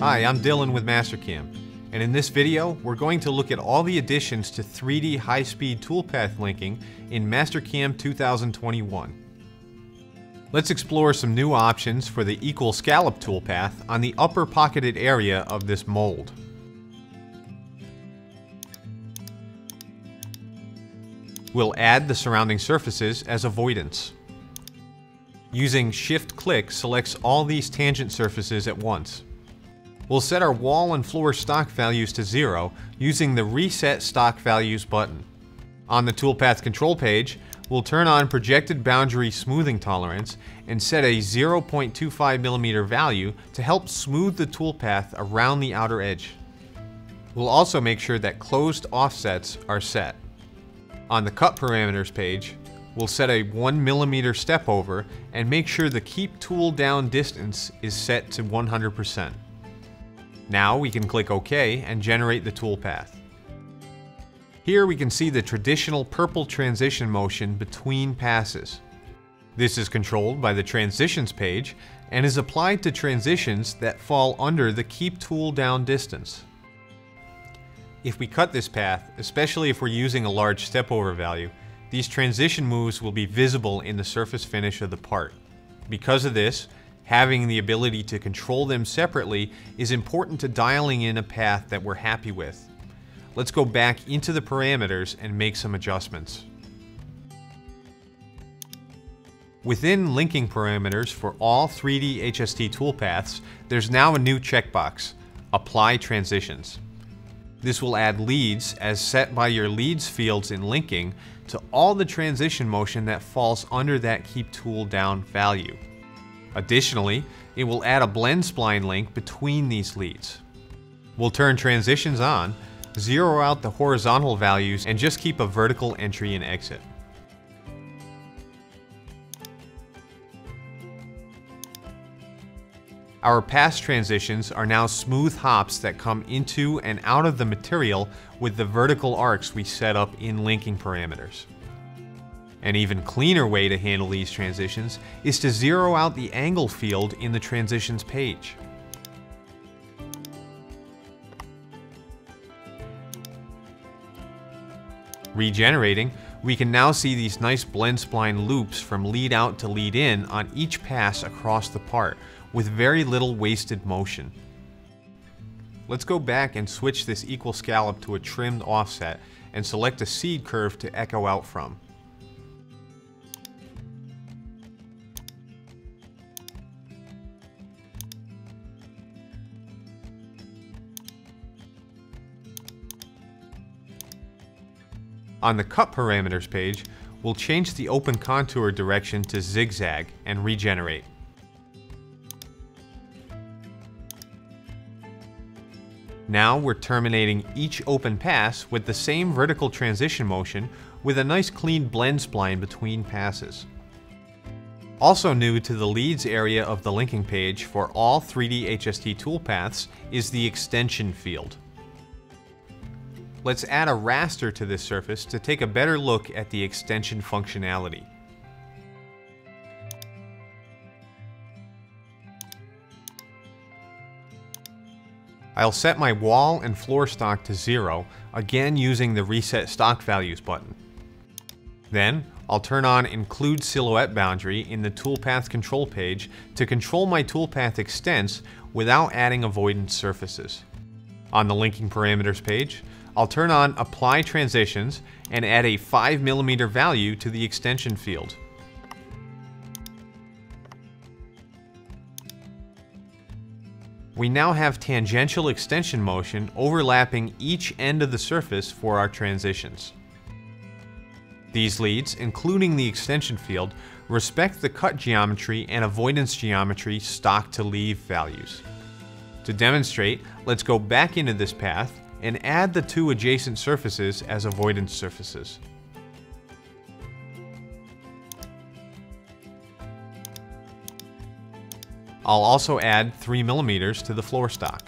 Hi, I'm Dylan with Mastercam, and in this video we're going to look at all the additions to 3D high-speed toolpath linking in Mastercam 2021. Let's explore some new options for the equal scallop toolpath on the upper pocketed area of this mold. We'll add the surrounding surfaces as avoidance. Using Shift-Click selects all these tangent surfaces at once. We'll set our wall and floor stock values to 0 using the Reset Stock Values button. On the toolpath control page, we'll turn on projected boundary smoothing tolerance and set a 0.25mm value to help smooth the toolpath around the outer edge. We'll also make sure that closed offsets are set. On the cut parameters page, we'll set a 1mm step over and make sure the keep tool down distance is set to 100%. Now we can click OK and generate the toolpath. Here we can see the traditional purple transition motion between passes. This is controlled by the Transitions page and is applied to transitions that fall under the Keep Tool Down distance. If we cut this path, especially if we're using a large step over value, these transition moves will be visible in the surface finish of the part. Because of this, having the ability to control them separately is important to dialing in a path that we're happy with. Let's go back into the parameters and make some adjustments. Within linking parameters for all 3D HST toolpaths, there's now a new checkbox, Apply Transitions. This will add leads as set by your leads fields in linking to all the transition motion that falls under that Keep Tool Down value. Additionally, it will add a blend spline link between these leads. We'll turn transitions on, zero out the horizontal values, and just keep a vertical entry and exit. Our pass transitions are now smooth hops that come into and out of the material with the vertical arcs we set up in linking parameters. An even cleaner way to handle these transitions is to zero out the angle field in the transitions page. Regenerating, we can now see these nice blend spline loops from lead out to lead in on each pass across the part, with very little wasted motion. Let's go back and switch this equal scallop to a trimmed offset and select a seed curve to echo out from. On the cut parameters page, we'll change the open contour direction to zigzag and regenerate. Now we're terminating each open pass with the same vertical transition motion with a nice clean blend spline between passes. Also new to the leads area of the linking page for all 3D HST toolpaths is the extension field. Let's add a raster to this surface to take a better look at the extension functionality. I'll set my wall and floor stock to 0, again using the Reset Stock Values button. Then, I'll turn on Include Silhouette Boundary in the Toolpath control page to control my toolpath extents without adding avoidance surfaces. On the linking parameters page, I'll turn on Apply Transitions and add a 5mm value to the extension field. We now have tangential extension motion overlapping each end of the surface for our transitions. These leads, including the extension field, respect the cut geometry and avoidance geometry stock to leave values. To demonstrate, let's go back into this path and add the two adjacent surfaces as avoidance surfaces. I'll also add 3mm to the floor stock.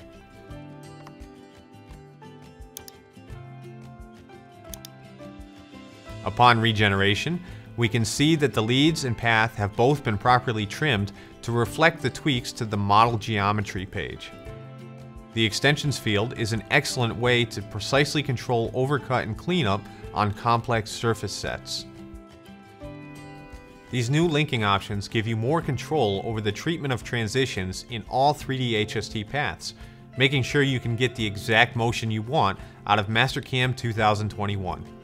Upon regeneration, we can see that the leads and path have both been properly trimmed to reflect the tweaks to the model geometry page. The extensions field is an excellent way to precisely control overcut and cleanup on complex surface sets. These new linking options give you more control over the treatment of transitions in all 3D HST paths, making sure you can get the exact motion you want out of Mastercam 2021.